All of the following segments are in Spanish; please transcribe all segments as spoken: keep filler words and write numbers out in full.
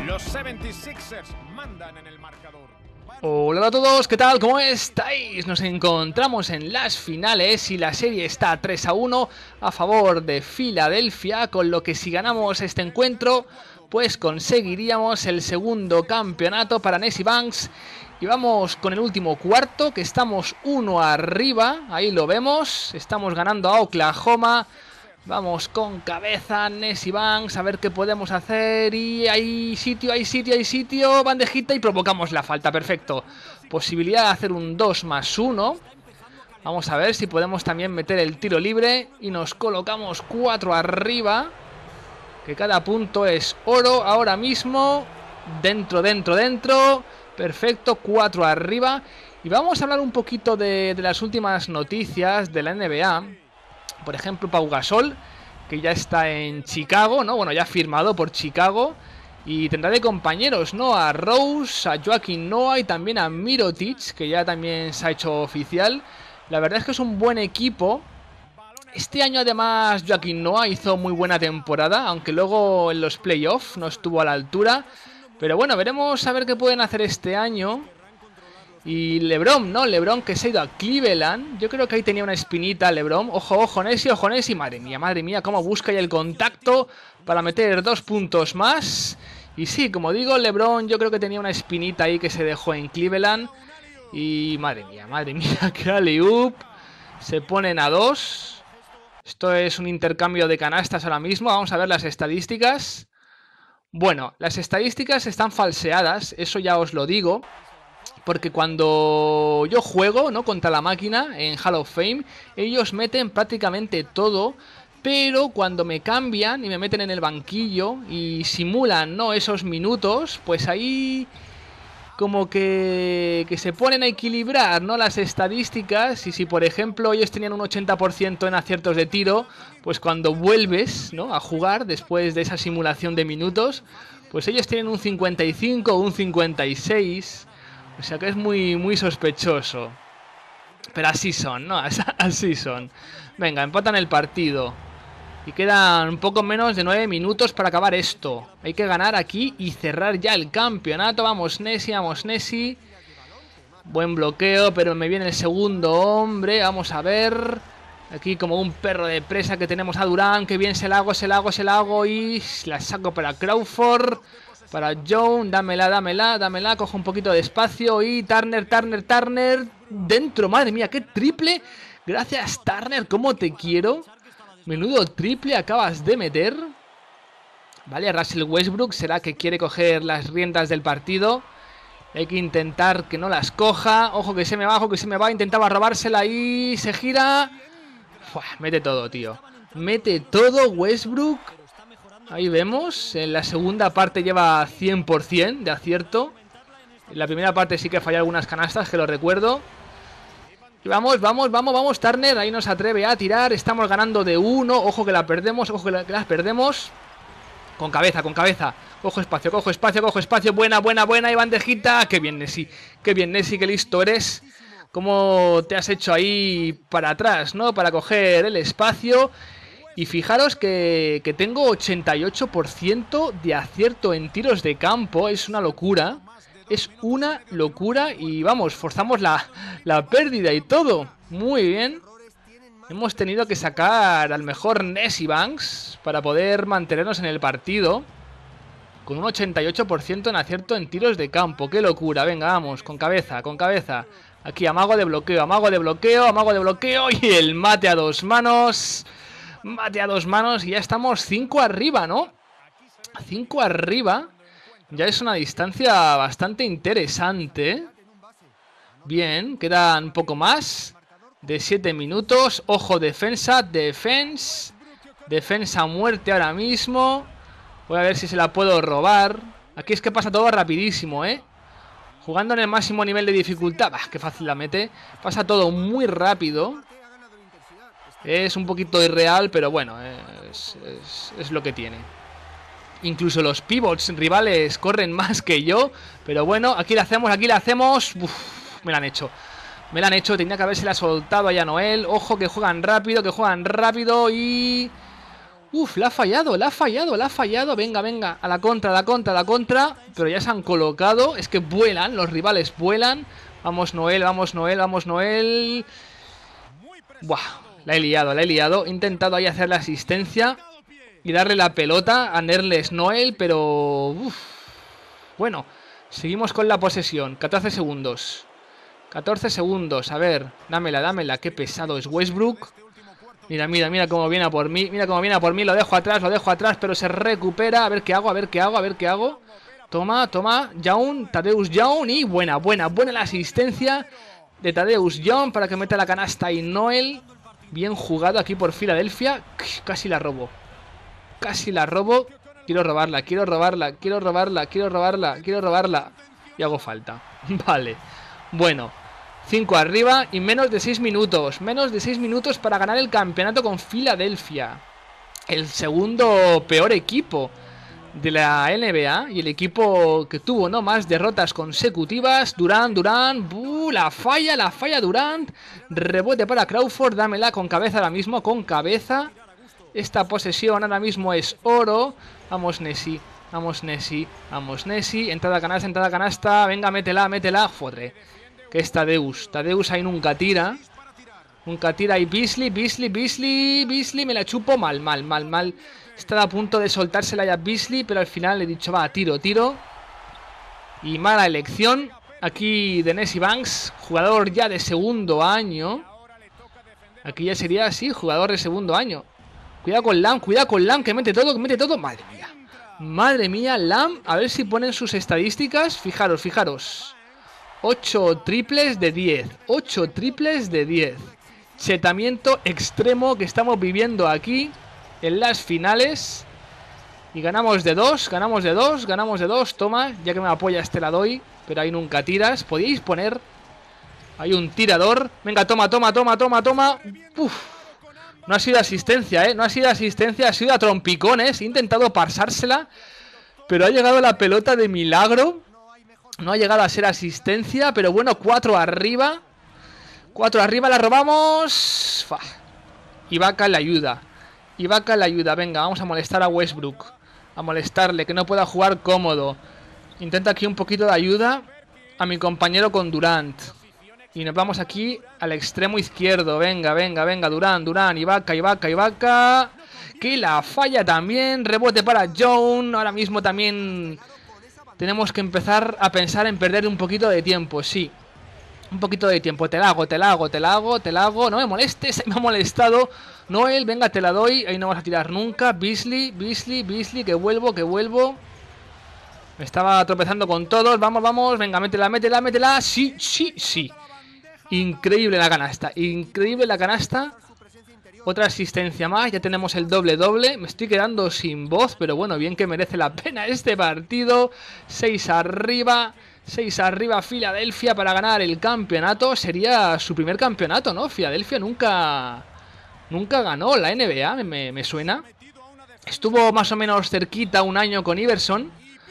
Los setenta y seisers mandan en el marcador. Hola a todos, ¿qué tal? ¿Cómo estáis? Nos encontramos en las finales y la serie está tres a uno a favor de Filadelfia, con lo que si ganamos este encuentro, pues conseguiríamos el segundo campeonato para Nessie Banks. Y vamos con el último cuarto, que estamos uno arriba, ahí lo vemos, estamos ganando a Oklahoma. Vamos con cabeza, Nessie Banks, a ver qué podemos hacer. Y hay sitio, hay sitio, hay sitio. Bandejita y provocamos la falta, perfecto. Posibilidad de hacer un dos más uno. Vamos a ver si podemos también meter el tiro libre. Y nos colocamos cuatro arriba. Que cada punto es oro ahora mismo. Dentro, dentro, dentro. Perfecto, cuatro arriba. Y vamos a hablar un poquito de, de las últimas noticias de la N B A. Por ejemplo, Pau Gasol, que ya está en Chicago, ¿no? Bueno, ya ha firmado por Chicago. Y tendrá de compañeros, ¿no? A Rose, a Joakim Noah y también a Mirotic, que ya también se ha hecho oficial. La verdad es que es un buen equipo. Este año además Joakim Noah hizo muy buena temporada, aunque luego en los playoffs no estuvo a la altura. Pero bueno, veremos a ver qué pueden hacer este año. Y LeBron, ¿no? LeBron que se ha ido a Cleveland. Yo creo que ahí tenía una espinita LeBron. Ojo, ojo, Nessie, ojo, Nessie. Madre mía, madre mía, cómo busca ya el contacto para meter dos puntos más. Y sí, como digo, LeBron yo creo que tenía una espinita ahí que se dejó en Cleveland. Y madre mía, madre mía, que alley-oop. Se ponen a dos. Esto es un intercambio de canastas ahora mismo. Vamos a ver las estadísticas. Bueno, las estadísticas están falseadas, eso ya os lo digo. Porque cuando yo juego, ¿no?, contra la máquina en Hall of Fame, ellos meten prácticamente todo, pero cuando me cambian y me meten en el banquillo y simulan, ¿no?, esos minutos, pues ahí como que, que se ponen a equilibrar, ¿no?, las estadísticas. Y si por ejemplo ellos tenían un ochenta por ciento en aciertos de tiro, pues cuando vuelves, ¿no?, a jugar después de esa simulación de minutos, pues ellos tienen un cincuenta y cinco o un cincuenta y seis. O sea que es muy, muy sospechoso. Pero así son, ¿no? Así son. Venga, empatan el partido. Y quedan un poco menos de nueve minutos para acabar esto. Hay que ganar aquí y cerrar ya el campeonato. Vamos, Nessie, vamos, Nessie. Buen bloqueo, pero me viene el segundo hombre. Vamos a ver. Aquí como un perro de presa que tenemos a Durán. Que bien se la hago, se la hago, se la hago. Y la saco para Crawford. Para Jones, dámela, dámela, dámela, cojo un poquito de espacio y Turner, Turner, Turner, dentro, madre mía, qué triple, gracias Turner, cómo te quiero, menudo triple acabas de meter. Vale, Russell Westbrook será que quiere coger las riendas del partido, hay que intentar que no las coja, ojo que se me va, ojo que se me va, intentaba robársela y se gira, Fua, mete todo, tío, mete todo Westbrook. Ahí vemos, en la segunda parte lleva cien por cien de acierto. En la primera parte sí que falló algunas canastas, que lo recuerdo. Y vamos, vamos, vamos, vamos, Turner, ahí nos atreve a tirar. Estamos ganando de uno, ojo que la perdemos, ojo que la, que la perdemos. Con cabeza, con cabeza. Cojo espacio, cojo espacio, cojo espacio. Buena, buena, buena, y bandejita. Qué bien, Nessie, qué bien, Nessie, qué listo eres. Cómo te has hecho ahí para atrás, ¿no? Para coger el espacio. Y fijaros que, que tengo ochenta y ocho por ciento de acierto en tiros de campo. Es una locura. Es una locura. Y vamos, forzamos la, la pérdida y todo. Muy bien. Hemos tenido que sacar al mejor Nessie Banks para poder mantenernos en el partido. Con un ochenta y ocho por ciento en acierto en tiros de campo. ¡Qué locura! Venga, vamos, con cabeza, con cabeza. Aquí amago de bloqueo, amago de bloqueo, amago de bloqueo. Y el mate a dos manos. Mate a dos manos y ya estamos cinco arriba, ¿no? cinco arriba. Ya es una distancia bastante interesante. Bien, quedan un poco más de siete minutos. Ojo, defensa, defensa. Defensa a muerte ahora mismo. Voy a ver si se la puedo robar. Aquí es que pasa todo rapidísimo, ¿eh? Jugando en el máximo nivel de dificultad. Bah, qué fácil la mete. Pasa todo muy rápido. Es un poquito irreal, pero bueno, es, es, es lo que tiene. Incluso los pivots rivales corren más que yo. Pero bueno, aquí la hacemos, aquí la hacemos. Uf, me la han hecho. Me la han hecho, tenía que haberse la soltado a Noel. Ojo que juegan rápido, que juegan rápido y... Uf, la ha fallado, la ha fallado, la ha fallado. Venga, venga, a la contra, a la contra, a la contra. Pero ya se han colocado. Es que vuelan, los rivales vuelan. Vamos Noel, vamos Noel, vamos Noel. Buah, la he liado, la he liado. He intentado ahí hacer la asistencia y darle la pelota a Nerles Noel, pero... Uf. Bueno, seguimos con la posesión. catorce segundos. catorce segundos, a ver. Dámela, dámela, qué pesado es Westbrook. Mira, mira, mira cómo viene a por mí. Mira cómo viene a por mí, lo dejo atrás, lo dejo atrás, pero se recupera. A ver qué hago, a ver qué hago, a ver qué hago. Toma, toma, Young, Tadeusz Young. Y buena, buena, buena la asistencia de Tadeusz Young para que meta la canasta y Noel. Bien jugado aquí por Filadelfia. Casi la robo. Casi la robo. Quiero robarla, quiero robarla, quiero robarla, quiero robarla, quiero robarla. Y hago falta. Vale. Bueno. cinco arriba y menos de seis minutos. Menos de seis minutos para ganar el campeonato con Filadelfia. El segundo peor equipo de la N B A. Y el equipo que tuvo no más derrotas consecutivas. Durant, Durant. Uh, la falla, la falla Durant. Rebote para Crawford. Dámela con cabeza ahora mismo. Con cabeza. Esta posesión ahora mismo es oro. Vamos Nessie. Vamos Nessie. Vamos Nessie. Entrada canasta, entrada canasta. Venga, métela, métela. Joder. Que es Tadeusz. Tadeusz ahí nunca tira. Nunca tira. Y Beasley, Beasley, Beasley, Beasley. Me la chupo mal, mal, mal, mal. Estaba a punto de soltársela ya Beasley, pero al final le he dicho, va, tiro, tiro. Y mala elección. Aquí de Nessie Banks. Jugador ya de segundo año. Aquí ya sería así, jugador de segundo año. Cuidado con Lam, cuidado con Lam, que mete todo, que mete todo. Madre mía. Madre mía, Lam. A ver si ponen sus estadísticas. Fijaros, fijaros. ocho triples de diez. ocho triples de diez. Chetamiento extremo que estamos viviendo aquí en las finales. Y ganamos de dos, ganamos de dos, ganamos de dos. Toma, ya que me apoyas te la doy. Pero ahí nunca tiras. Podíais poner... Hay un tirador. Venga, toma, toma, toma, toma, toma. Uf. No ha sido asistencia, ¿eh? No ha sido asistencia, ha sido a trompicones. He intentado pasársela, pero ha llegado la pelota de milagro. No ha llegado a ser asistencia, pero bueno, cuatro arriba. Cuatro arriba, la robamos. Fa. Ibaka la ayuda. Ibaka la ayuda. Venga, vamos a molestar a Westbrook. A molestarle, que no pueda jugar cómodo. Intenta aquí un poquito de ayuda a mi compañero con Durant. Y nos vamos aquí al extremo izquierdo. Venga, venga, venga, Durant, Durant, Ibaka, Ibaka, Ibaka. Que la falla también. Rebote para Young. Ahora mismo también... Tenemos que empezar a pensar en perder un poquito de tiempo, sí. Un poquito de tiempo. Te la hago, te la hago, te la hago, te la hago. No me molestes, me ha molestado. Noel, venga, te la doy. Ahí no vas a tirar nunca. Beasley, Beasley, Beasley, que vuelvo, que vuelvo. Me estaba tropezando con todos. Vamos, vamos. Venga, métela, métela, métela. Sí, sí, sí. Increíble la canasta. Increíble la canasta. Otra asistencia más, ya tenemos el doble-doble. Me estoy quedando sin voz, pero bueno, bien que merece la pena este partido. seis arriba, seis arriba Filadelfia para ganar el campeonato. Sería su primer campeonato, ¿no? Filadelfia nunca nunca ganó la N B A, me, me suena. Estuvo más o menos cerquita un año con Iverson,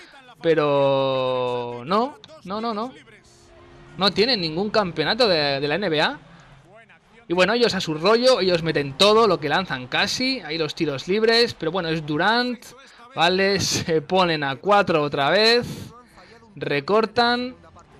pero no, no, no, no. No tienen ningún campeonato de, de la N B A. Y bueno, ellos a su rollo, ellos meten todo lo que lanzan casi. Ahí los tiros libres, pero bueno, es Durant. Vale, se ponen a cuatro otra vez. Recortan.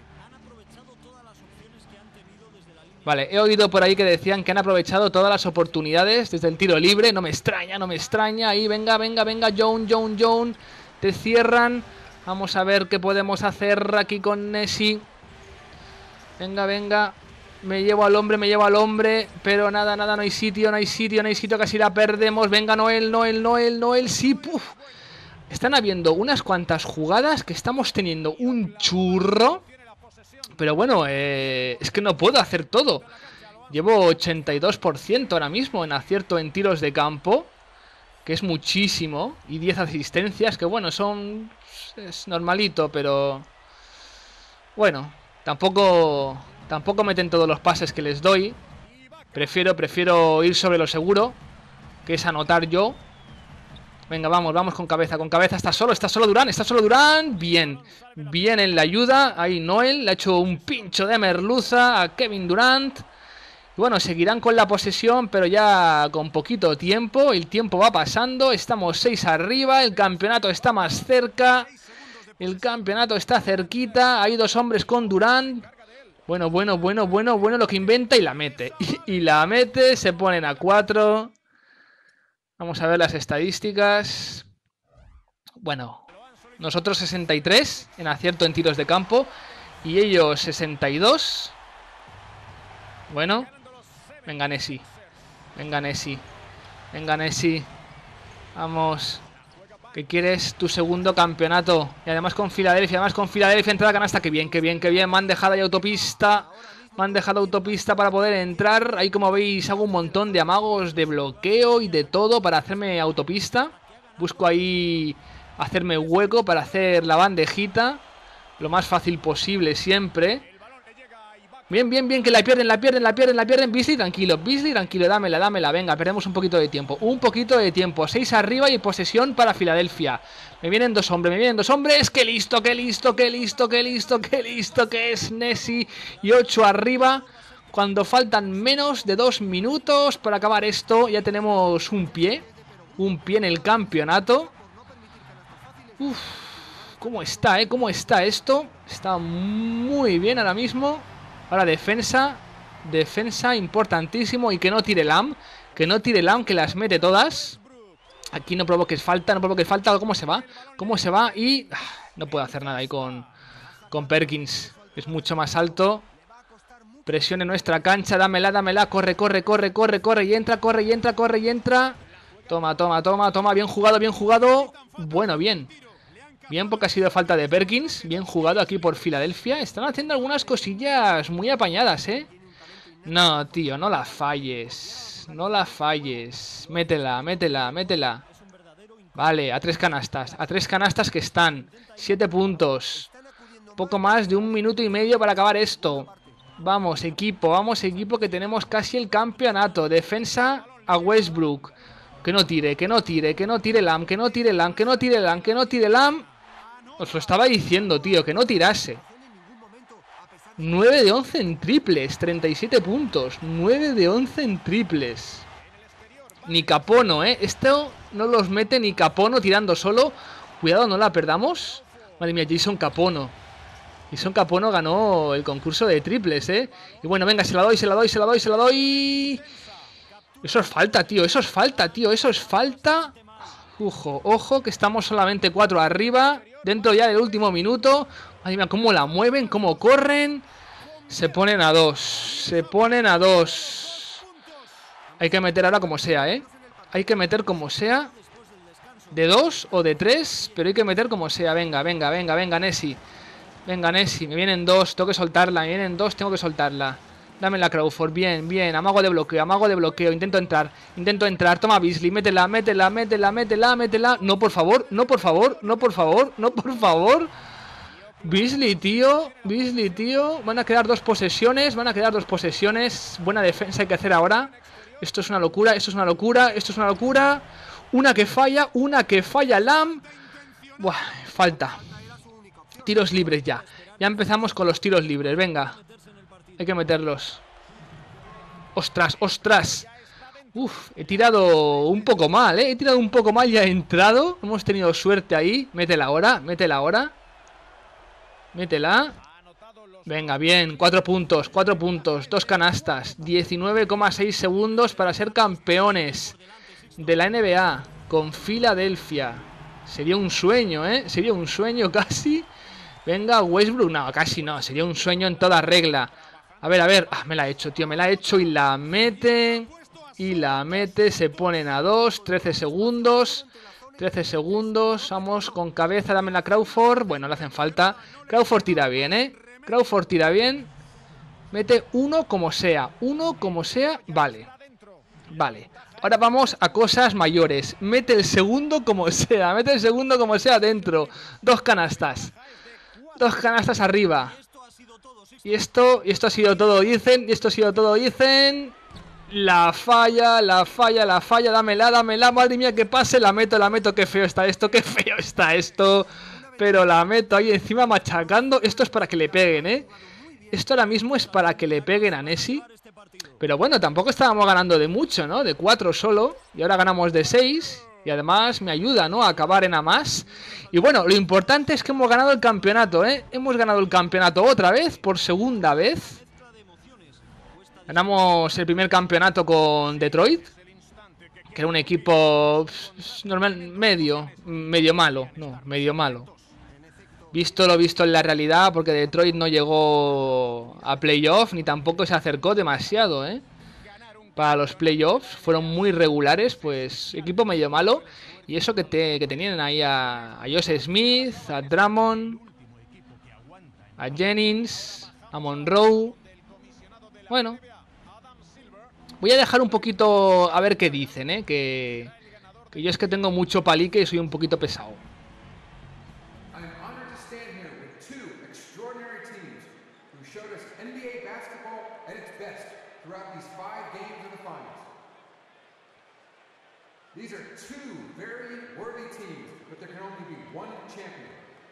Vale, he oído por ahí que decían que han aprovechado todas las oportunidades desde el tiro libre. No me extraña, no me extraña. Ahí, venga, venga, venga, Young, Young, Young. Te cierran. Vamos a ver qué podemos hacer aquí con Nessie. Venga, venga. Me llevo al hombre, me llevo al hombre. Pero nada, nada, no hay sitio, no hay sitio, no hay sitio. Casi la perdemos. Venga, Noel, Noel, Noel, Noel. Sí, puf. Están habiendo unas cuantas jugadas que estamos teniendo un churro. Pero bueno, eh, es que no puedo hacer todo. Llevo ochenta y dos por ciento ahora mismo en acierto en tiros de campo, que es muchísimo. Y diez asistencias, que bueno, son... es normalito, pero... bueno, tampoco... Tampoco meten todos los pases que les doy. Prefiero, prefiero ir sobre lo seguro, que es anotar yo. Venga, vamos, vamos con cabeza, con cabeza. Está solo, está solo Durant, está solo Durant. Bien, bien en la ayuda. Ahí Noel le ha hecho un pincho de merluza a Kevin Durant. Bueno, seguirán con la posesión, pero ya con poquito tiempo. El tiempo va pasando, estamos seis arriba, el campeonato está más cerca. El campeonato está cerquita, hay dos hombres con Durant. Bueno, bueno, bueno, bueno, bueno lo que inventa y la mete. Y, y la mete, se ponen a cuatro. Vamos a ver las estadísticas. Bueno, nosotros sesenta y tres en acierto en tiros de campo y ellos sesenta y dos. Bueno, venga Nessi. Venga Nessi. Venga Nessi. Vamos. ¿Qué quieres? Tu segundo campeonato. Y además con Filadelfia, además con Filadelfia, entrada canasta. Qué bien, qué bien, qué bien. Me han dejado ahí autopista. Me han dejado autopista para poder entrar. Ahí como veis hago un montón de amagos de bloqueo y de todo para hacerme autopista. Busco ahí hacerme hueco para hacer la bandejita. Lo más fácil posible siempre. Bien, bien, bien, que la pierden, la pierden, la pierden, la pierden. Beasley, tranquilo, Beasley, tranquilo, dámela, dámela. Venga, perdemos un poquito de tiempo. Un poquito de tiempo. Seis arriba y posesión para Filadelfia. Me vienen dos hombres, me vienen dos hombres. ¡Qué listo, qué listo, qué listo, qué listo, qué listo que es Nessi! Y ocho arriba. Cuando faltan menos de dos minutos para acabar esto, ya tenemos un pie. Un pie en el campeonato. Uf, ¿cómo está, eh? ¿Cómo está esto? Está muy bien ahora mismo. Ahora defensa, defensa importantísimo y que no tire Lamb, que no tire Lamb, que las mete todas. Aquí no provoques falta, no provoques falta. ¿Cómo se va? ¿Cómo se va? Y ah, no puedo hacer nada ahí con, con Perkins. Es mucho más alto. Presión en nuestra cancha, dámela, dámela. Corre, corre, corre, corre, corre y entra, corre y entra, corre y entra. Toma, toma, toma, toma. Bien jugado, bien jugado. Bueno, bien. Bien, porque ha sido falta de Perkins. Bien jugado aquí por Filadelfia. Están haciendo algunas cosillas muy apañadas, ¿eh? No, tío, no la falles. No la falles. Métela, métela, métela. Vale, a tres canastas. A tres canastas que están. Siete puntos. Poco más de un minuto y medio para acabar esto. Vamos, equipo, vamos, equipo, que tenemos casi el campeonato. Defensa a Westbrook. Que no tire, que no tire, que no tire Lamb, que no tire Lamb, que no tire Lamb, que no tire Lamb. Os lo estaba diciendo, tío, que no tirase. nueve de once en triples, treinta y siete puntos. nueve de once en triples. Ni Capono, ¿eh? Esto no los mete ni Capono tirando solo. Cuidado, no la perdamos. Madre mía, Jason Capono. Jason Capono ganó el concurso de triples, ¿eh? Y bueno, venga, se la doy, se la doy, se la doy, se la doy. Eso es falta, tío, eso es falta, tío, eso es falta. Ojo, ojo, que estamos solamente cuatro arriba. Dentro ya del último minuto. Madre mía, cómo la mueven, cómo corren. Se ponen a dos. Se ponen a dos. Hay que meter ahora como sea, ¿eh? Hay que meter como sea. De dos o de tres, pero hay que meter como sea. Venga, venga, venga, venga, Nessi. Venga, Nessi, me vienen dos, tengo que soltarla. Me vienen dos, tengo que soltarla. Dame la Crawford, bien, bien, amago de bloqueo, amago de bloqueo, intento entrar, intento entrar, toma Beasley, métela, métela, métela, métela, métela, no por favor, no por favor, no por favor, no por favor, Beasley, tío, Beasley, tío, van a quedar dos posesiones, van a quedar dos posesiones, buena defensa hay que hacer ahora, esto es una locura, esto es una locura, esto es una locura, una que falla, una que falla Lamb, buah, falta, tiros libres ya, ya empezamos con los tiros libres, venga. Hay que meterlos. Ostras, ostras. Uf, he tirado un poco mal, ¿eh? He tirado un poco mal y ha entrado. Hemos tenido suerte ahí. Métela ahora, métela ahora. Métela. Venga, bien. Cuatro puntos, cuatro puntos. Dos canastas. diecinueve coma seis segundos para ser campeones de la N B A con Filadelfia. Sería un sueño, ¿eh? Sería un sueño casi. Venga, Westbrook. No, casi no. Sería un sueño en toda regla. A ver, a ver, ah, me la ha hecho, tío, me la ha hecho y la mete, y la mete, se ponen a dos, trece segundos, trece segundos, vamos con cabeza, dame la Crawford, bueno, le hacen falta, Crawford tira bien, eh, Crawford tira bien, mete uno como sea, uno como sea, vale, vale, ahora vamos a cosas mayores, mete el segundo como sea, mete el segundo como sea dentro, dos canastas, dos canastas arriba. Y esto, y esto ha sido todo, dicen, y esto ha sido todo, dicen. La falla, la falla, la falla, dámela, dámela, madre mía, que pase, la meto, la meto, qué feo está esto, qué feo está esto. Pero la meto ahí encima machacando, esto es para que le peguen, ¿eh? Esto ahora mismo es para que le peguen a Nessi. Pero bueno, tampoco estábamos ganando de mucho, ¿no? De cuatro solo. Y ahora ganamos de seis. Y además me ayuda, ¿no? A acabar en a más. Y bueno, lo importante es que hemos ganado el campeonato, ¿eh? Hemos ganado el campeonato otra vez, por segunda vez. Ganamos el primer campeonato con Detroit, que era un equipo pff, normal, medio, medio malo. No, medio malo. Visto lo visto en la realidad, porque Detroit no llegó a playoff, ni tampoco se acercó demasiado, ¿eh? Para los playoffs, fueron muy regulares, pues equipo medio malo. Y eso que, te, que tenían ahí a, a Josh Smith, a Drummond, a Jennings, a Monroe. Bueno, voy a dejar un poquito a ver qué dicen, ¿eh? Que, que yo es que tengo mucho palique y soy un poquito pesado. These are two very worthy teams, but there can only be one champion.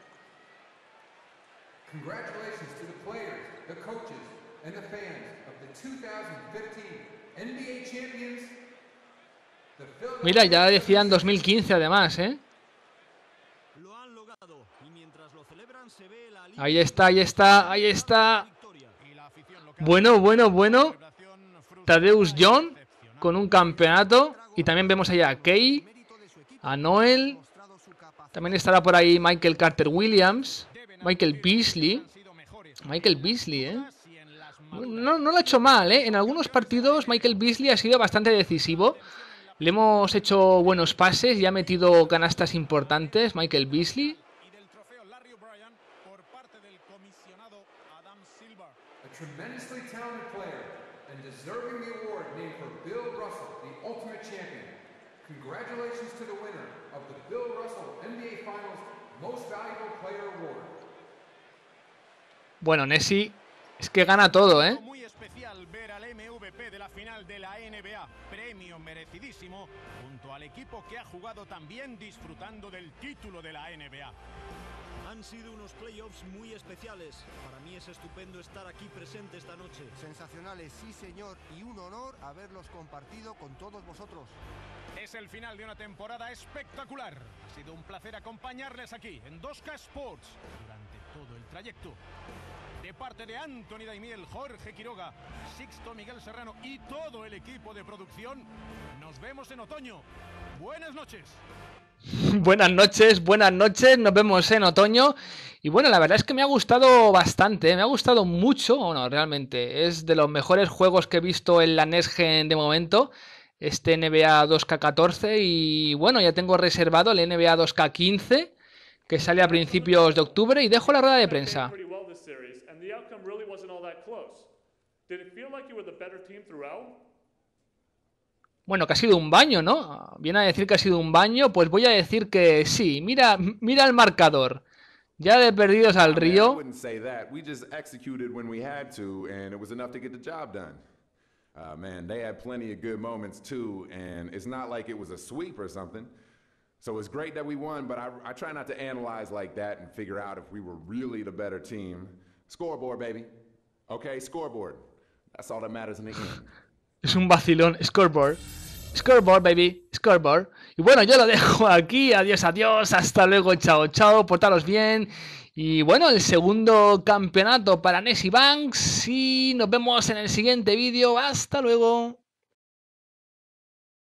Congratulations to the players, the coaches, and the fans of the two thousand fifteen N B A champions. Mira, ya decían dos mil quince además, ¿eh? Ahí está, ahí está, ahí está. Bueno, bueno, bueno. Tadeusz Young con un campeonato. Y también vemos allá a Kay, a Noel. También estará por ahí Michael Carter Williams, Michael Beasley. Michael Beasley, ¿eh? No, no lo ha hecho mal, ¿eh? En algunos partidos Michael Beasley ha sido bastante decisivo. Le hemos hecho buenos pases y ha metido canastas importantes, Michael Beasley. Bueno, Nessie es que gana todo, ¿eh? Muy especial ver al M V P de la final de la N B A, premio merecidísimo, junto al equipo que ha jugado también disfrutando del título de la N B A. Han sido unos playoffs muy especiales. Para mí es estupendo estar aquí presente esta noche. Sensacionales, sí señor, y un honor haberlos compartido con todos vosotros. Es el final de una temporada espectacular. Ha sido un placer acompañarles aquí en dos K Sports durante todo el trayecto. De parte de Anthony Daimiel, Jorge Quiroga, Sixto Miguel Serrano y todo el equipo de producción, nos vemos en otoño. Buenas noches. Buenas noches, buenas noches, nos vemos en otoño. Y bueno, la verdad es que me ha gustado bastante, me ha gustado mucho, o no, realmente, es de los mejores juegos que he visto en la Next Gen de momento, este N B A dos K catorce, y bueno, ya tengo reservado el N B A dos K quince, que sale a principios de octubre, y dejo la rueda de prensa. Bueno, que ha sido un baño, ¿no? Viene a decir que ha sido un baño, pues voy a decir que sí. Mira, mira el marcador. Ya de perdidos al río. Uh, man, they had plenty of good moments too, and it's not like it was a sweep or something. So it's great that we won, but I, I try not to analyze like that and figure out if we were really the better team. Scoreboard, baby. Okay, scoreboard. That's all that matters in the end. Es un vacilón. Scoreboard. Scoreboard, baby. Scoreboard. Y bueno, yo lo dejo aquí. Adiós, adiós. Hasta luego. Chao, chao. Portaros bien. Y bueno, el segundo campeonato para Nessie Banks. Y nos vemos en el siguiente vídeo. Hasta luego.